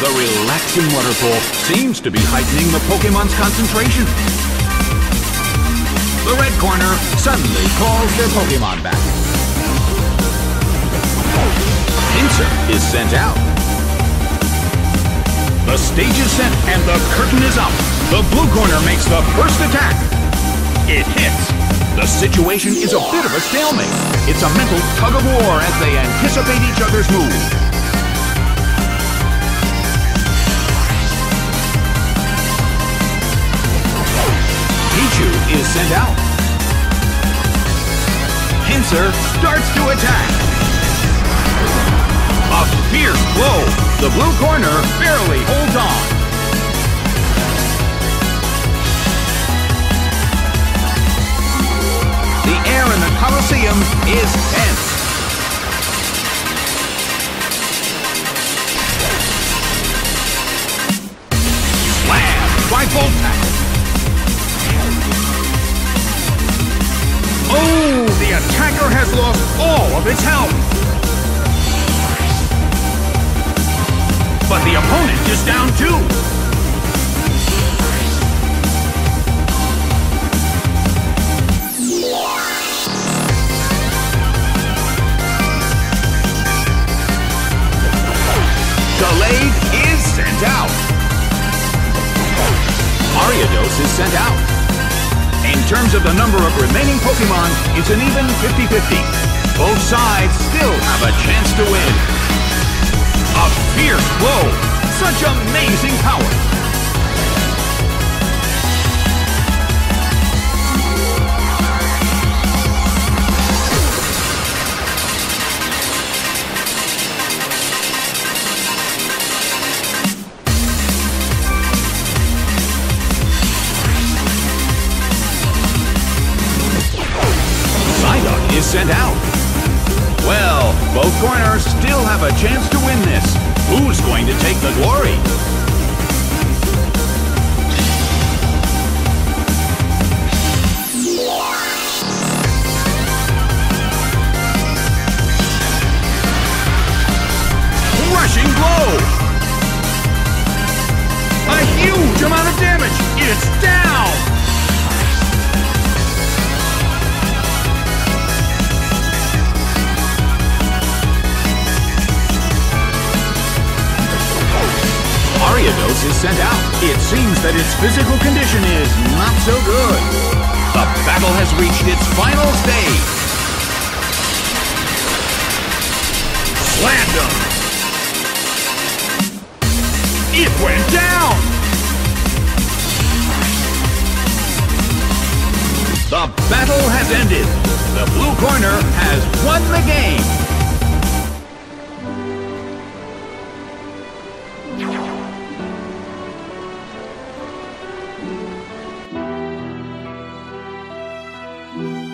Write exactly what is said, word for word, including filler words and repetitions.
The relaxing waterfall seems to be heightening the Pokemon's concentration. The red corner suddenly calls their Pokemon back. Pinsir is sent out. The stage is set and the curtain is up. The blue corner makes the first attack. It hits. The situation is a bit of a stalemate. It's a mental tug of war as they anticipate each other's move. Pichu is sent out. Pinsir starts to attack. A fierce blow. The blue corner barely holds on. The air in the Colosseum is tense. Slam by Voltax. Oh, the attacker has lost all of its health. But the opponent is down too. Gallade is sent out. Ariados is sent out. In terms of the number of remaining Pokemon, it's an even fifty fifty. Both sides still have a chance to win. A fierce blow! Such amazing power! Psyduck is sent out. Well, both corners still have a chance to win this. Who's going to take the glory? Rushing blow! A huge amount of damage! It's down! Ariados is sent out. It seems that its physical condition is not so good. The battle has reached its final stage. Slammed him. It went down. The battle has ended. The blue corner has won the game. Thank you.